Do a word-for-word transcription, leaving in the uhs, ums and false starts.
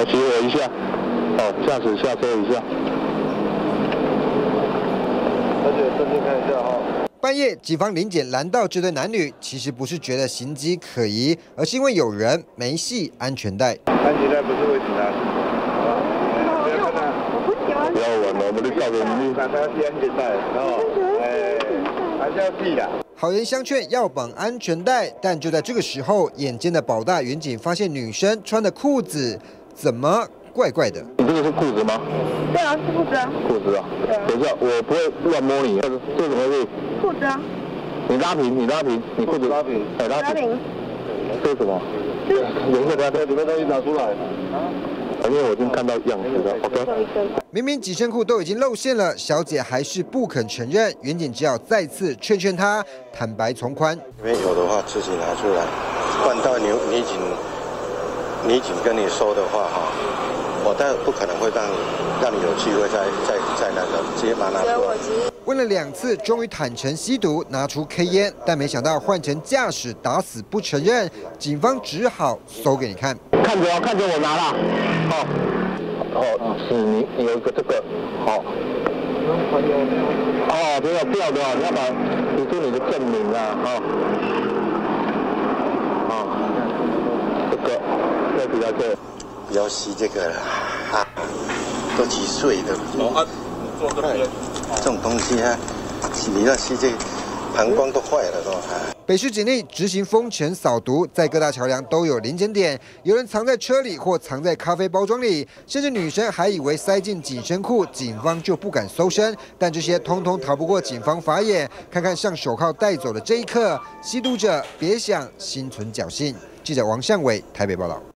好，骑我一下。好，驾驶下车一下。而且证件看一下哈。 半夜，警方临检拦到这对男女，其实不是觉得行迹可疑，而是因为有人没系安全带。 安全带不是为警察系好吧？不要看他，不要玩了，我们就照着你，看他要系安全带，然后，哎，还是要系的。 好言相劝要绑安全带，但就在这个时候，眼尖的保大员警发现女生穿的裤子怎么怪怪的？ 你这个是裤子吗？ 对啊，是裤子啊。 裤子啊。等一下，我不会乱摸你，这这怎么回事？ 裤子啊。 你拉平，你拉平，你裤子拉平，哎拉平。这是什么？等一下，等一下，里面东西拿出来。因为我已经看到样子了 ，OK。 明明紧身裤都已经露馅了，小姐还是不肯承认，员警只好再次劝劝她，坦白从宽。 里面有的话自己拿出来，换到女女警女警跟你说的话哈，我当然不可能会让让你有机会再再再那个直接把它拿出来。 问了两次，终于坦诚吸毒，拿出 K 烟，但没想到换成驾驶打死不承认，警方只好搜给你看。 看着啊，看着我拿了，好，哦，是你你有一个这个，好，哦，不要不要的，你要把提出你的证明啊，哈，啊，这个这比较这， 不要吸这个了，啊，都几岁的，哦，做这个。 这种东西啊，你要吸这膀胱都坏了都。 北市警力执行封城扫毒，在各大桥梁都有临检点，有人藏在车里或藏在咖啡包装里，甚至女生还以为塞进紧身裤，警方就不敢搜身。但这些通通逃不过警方法眼。看看像手铐带走的这一刻，吸毒者别想心存侥幸。记者王向伟台北报道。